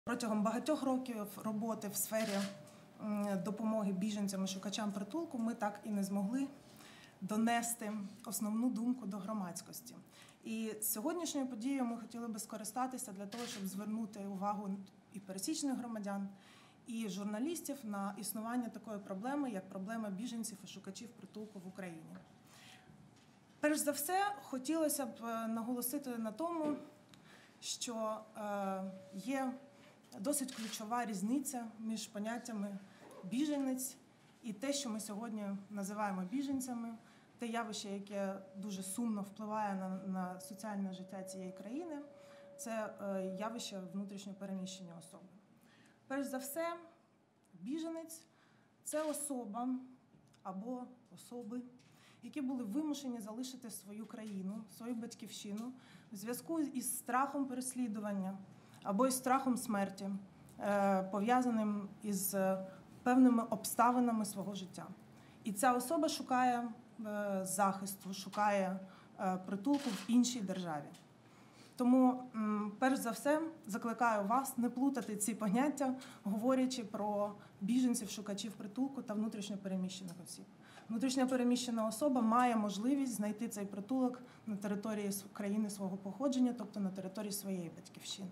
Протягом багатьох років роботи в сфері допомоги біженцям і шукачам притулку ми так і не змогли донести основну думку до громадськості. І сьогоднішньою подією ми хотіли би скористатися для того, щоб звернути увагу і пересічних громадян, і журналістів на існування такої проблеми, як проблема біженців і шукачів притулку в Україні. Перш за все, хотілося б наголосити на тому, що є досить ключова різниця між поняттями біженець і те, що ми сьогодні називаємо біженцями, те явище, яке дуже сумно впливає на соціальне життя цієї країни, це явище внутрішньо переміщення особи. Перш за все, біженець – це особа або особи, які були вимушені залишити свою країну, свою батьківщину в зв'язку із страхом переслідування або із страхом смерті, пов'язаним із певними обставинами свого життя. І ця особа шукає захисту, шукає притулку в іншій державі. Тому, перш за все, закликаю вас не плутати ці поняття, говорячи про біженців, шукачів притулку та внутрішньо переміщених осіб. Внутрішньо переміщена особа має можливість знайти цей притулок на території країни свого походження, тобто на території своєї батьківщини.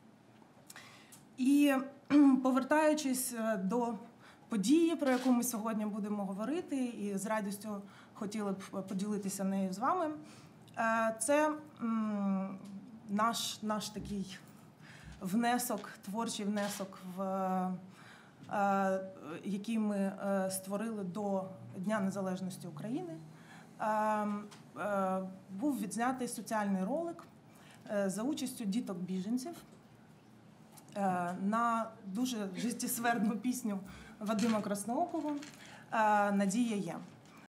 І повертаючись до події, про яку ми сьогодні будемо говорити, і з радістю хотіли б поділитися нею з вами, це наш такий внесок, творчий внесок, який ми створили до Дня Незалежності України. Був відзнятий соціальний ролик за участю діток-біженців на дуже життєствердну пісню Вадима Красноокого «Надія є».